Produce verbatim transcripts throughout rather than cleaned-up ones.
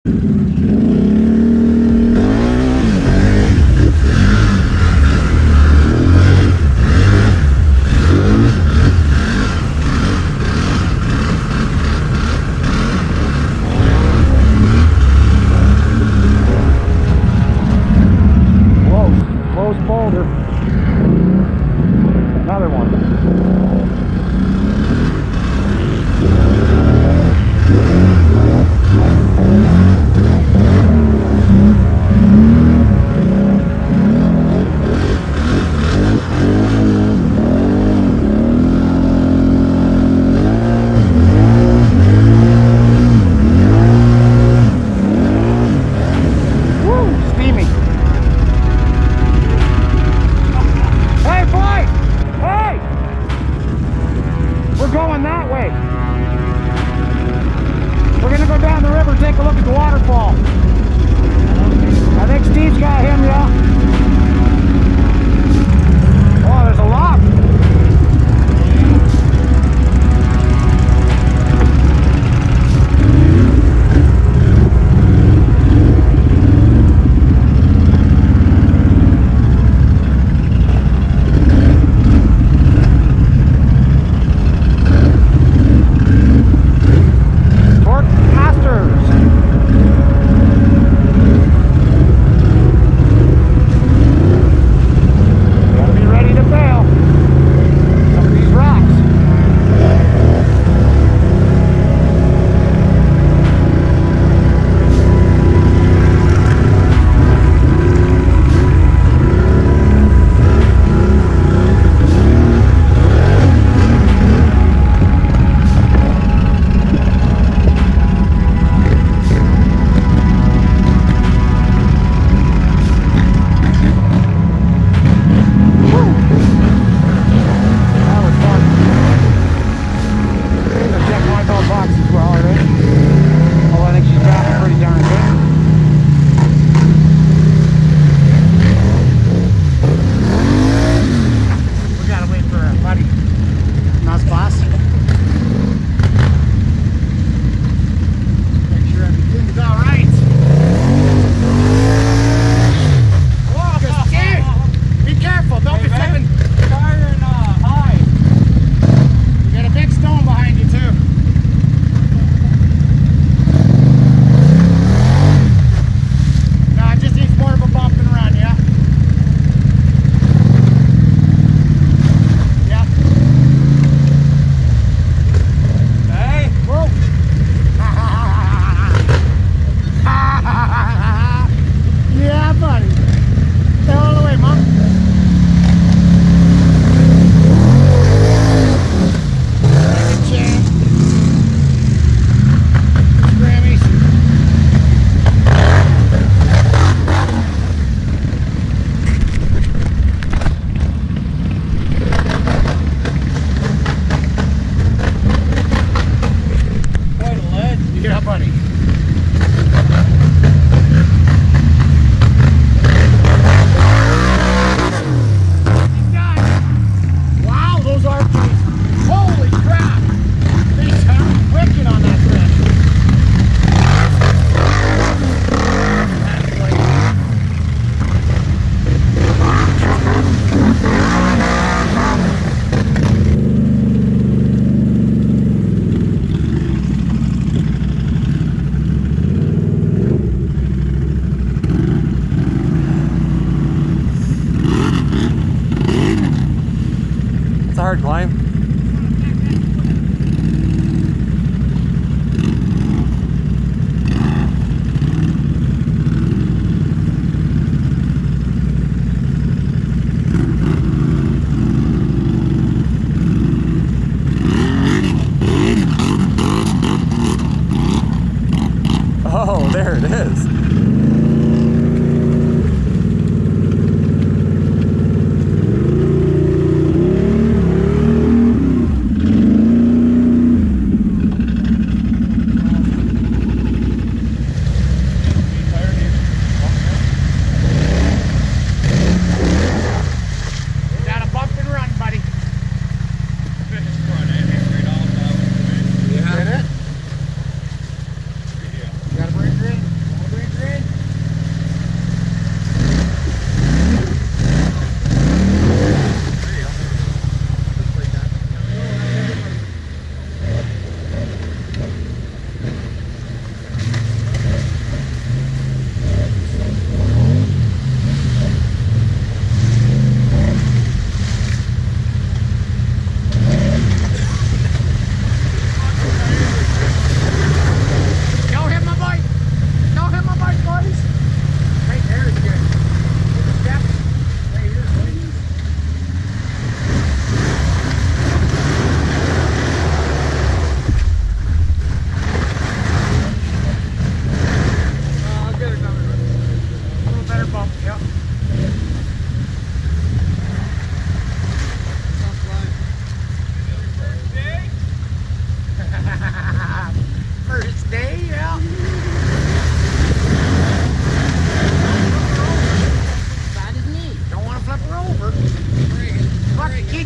hard climb. Oh, there it is.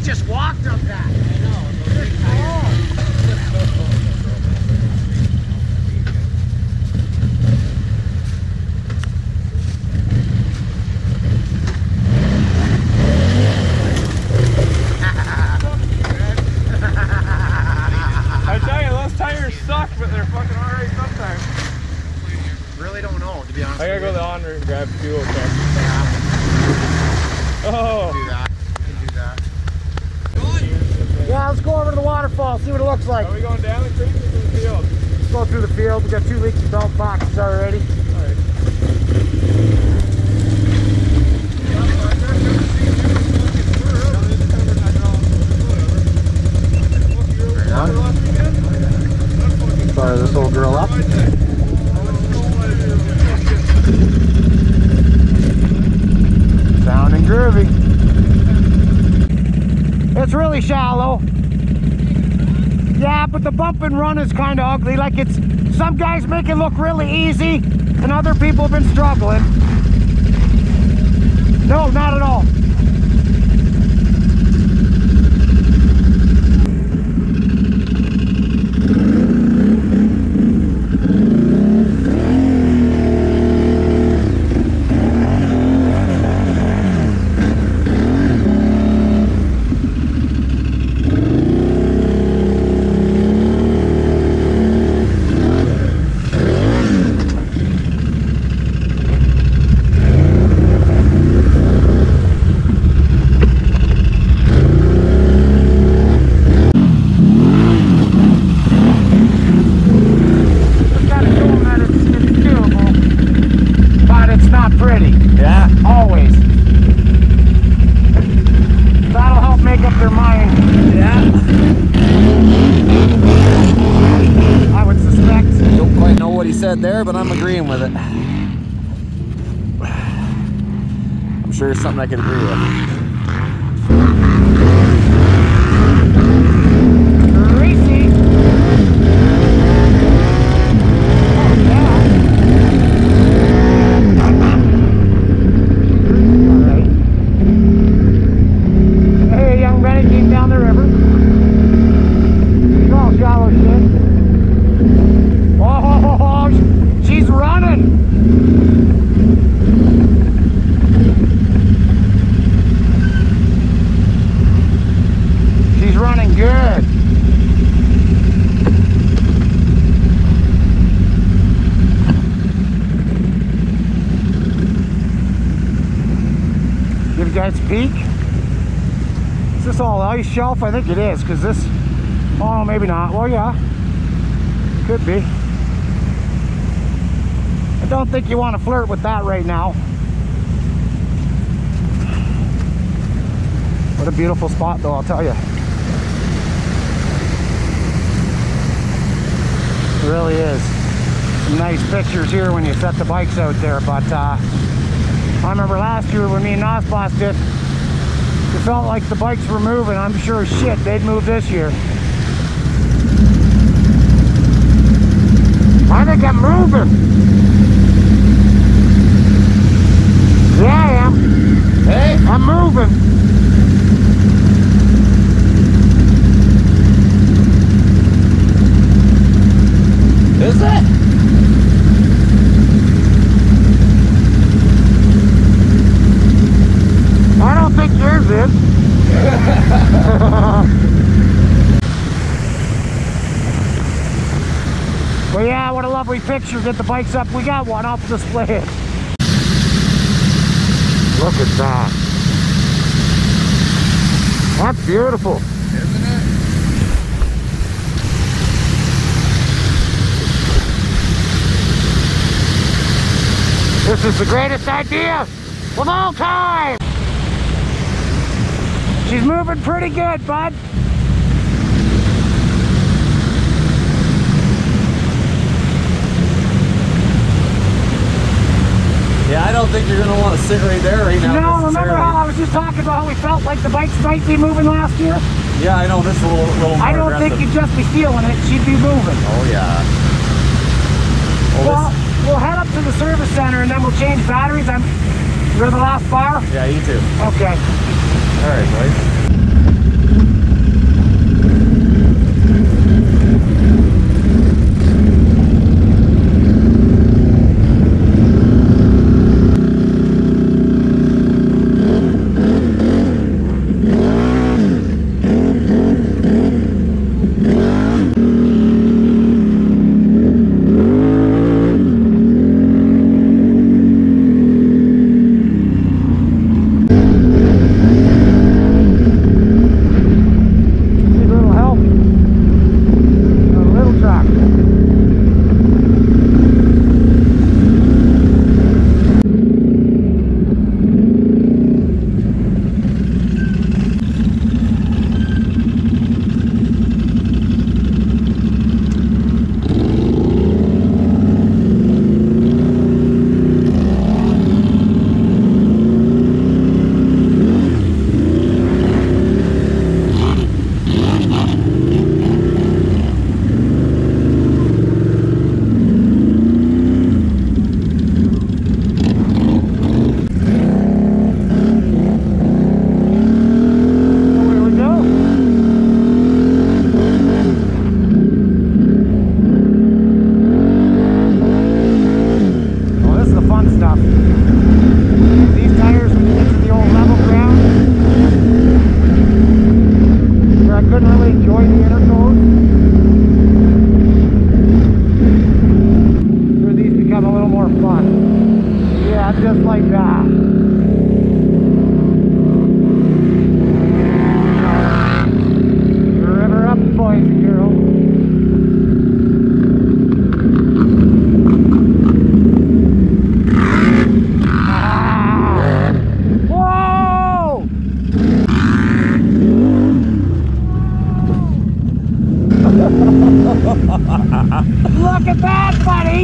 just walked up that. I know. I tell you, those tires suck, but they're fucking alright sometimes. Really don't know, to be honest. I gotta go to the honor and grab fuel check. Yeah. Oh. Do that. Do that. Yeah, let's go over to the waterfall, see what it looks like. Are we going down the creek or through the field? Let's go through the field. We got two leaky belt boxes already. Alright. Fire this old girl up. Sounding groovy. It's really shallow. Yeah, but the bump and run is kind of ugly. Like it's, some guys make it look really easy and other people have been struggling. No, not at all. Pretty. Yeah. Always. That'll help make up their mind. Yeah. I would suspect. Don't quite know what he said there, but I'm agreeing with it. I'm sure it's something I can agree with. Greasy. Oh, yeah. Down the river. It's all shallow shit. Oh, she's running. She's running good. Give you guys a peek. Is this all ice shelf? I think it is, because this, oh, maybe not. Well, yeah, could be. I don't think you want to flirt with that right now. What a beautiful spot, though, I'll tell you. It really is. Some nice pictures here when you set the bikes out there, but uh, I remember last year when me and Nosboss did, it felt like the bikes were moving. I'm sure as shit they'd move this year. I think I'm moving. Yeah, I am. Hey, I'm moving. Is it? I don't think yours is. Well, yeah, what a lovely picture. Get the bikes up. We got one. I'll display it. Look at that. That's beautiful. Isn't it? This is the greatest idea of all time. She's moving pretty good, bud. Yeah, I don't think you're going to want to sit right there right now. No, remember how I was just talking about how we felt like the bikes might be moving last year? Yeah, I know, this is a little, little more I don't aggressive. think you'd just be feeling it, she'd be moving. Oh, yeah. Well, Well, this... we'll head up to the service center and then we'll change batteries. I'm, you're the last bar? Yeah, you too. Okay. All right, boys. Look at that, buddy!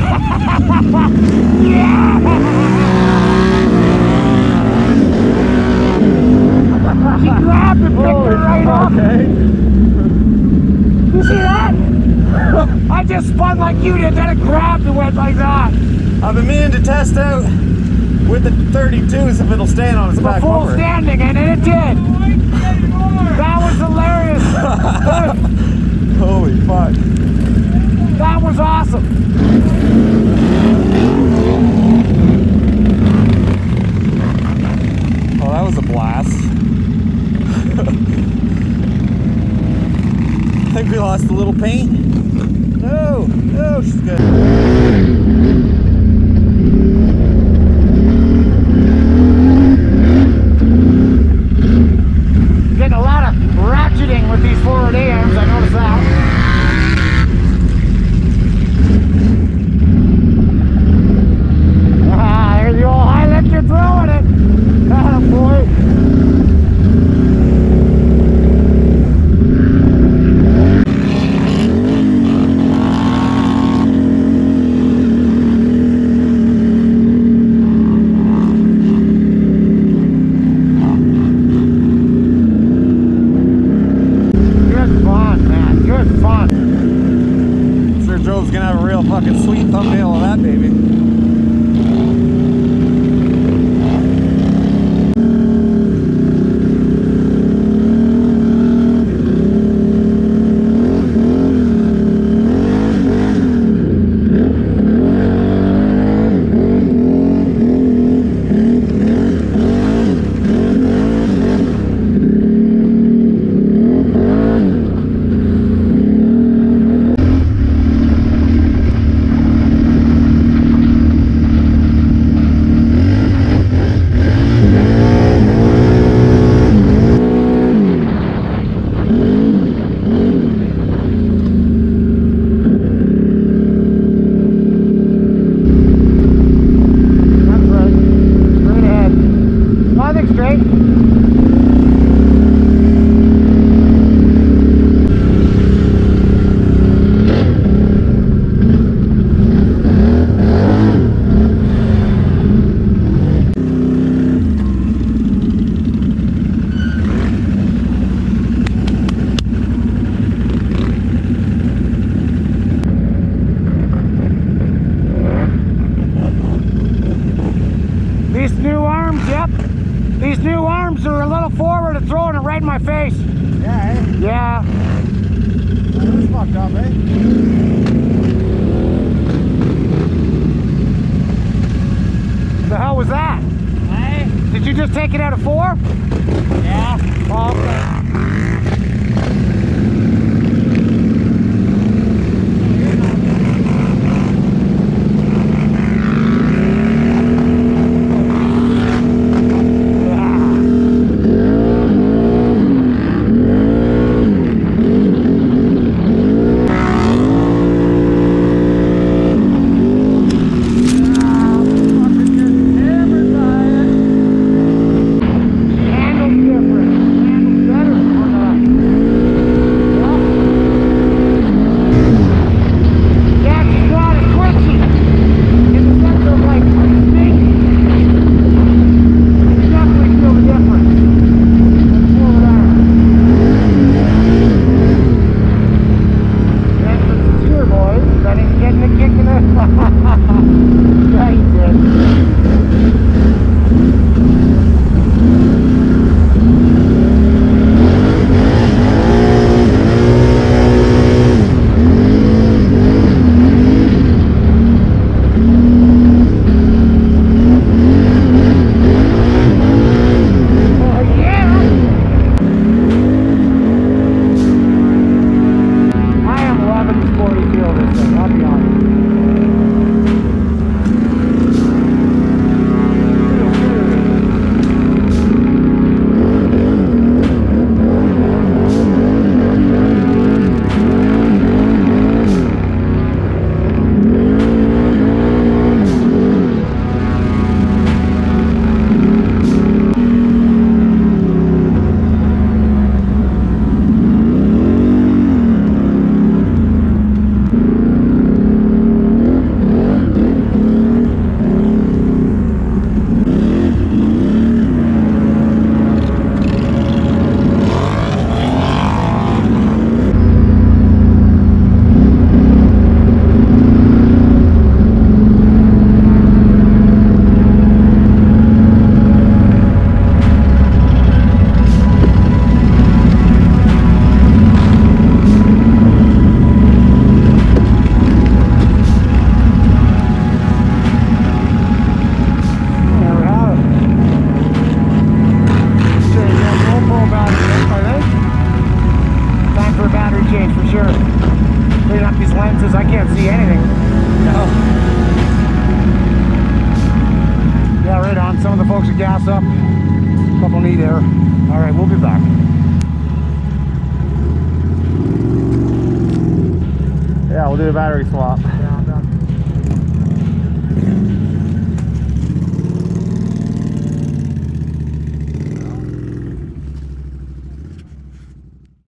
Yeah! She grabbed and picked her right up. Okay. You see that? I just spun like you did, then it grabbed and went like that. I've been meaning to test out with the thirty-twos if it'll stand on its back Full bumper. standing, and it did. That was hilarious. Holy fuck. That was awesome. Oh, that was a blast. I think we lost a little paint. No, no, she's good. Getting a lot of ratcheting with these forward A Ms, I noticed that. Ah, there's the old high lift, you're throwing it. Ah, boy. Joe's gonna have a real fucking sweet thumbnail of that baby. These new arms are a little forward and throwing it right in my face. Yeah, eh? Yeah. That was fucked up, eh? The hell was that? Hey? Did you just take it out of four? Yeah. Oh, okay. Handles different. Handles better. gas up. Couple need air. All right, we'll be back. Yeah, we'll do a battery swap.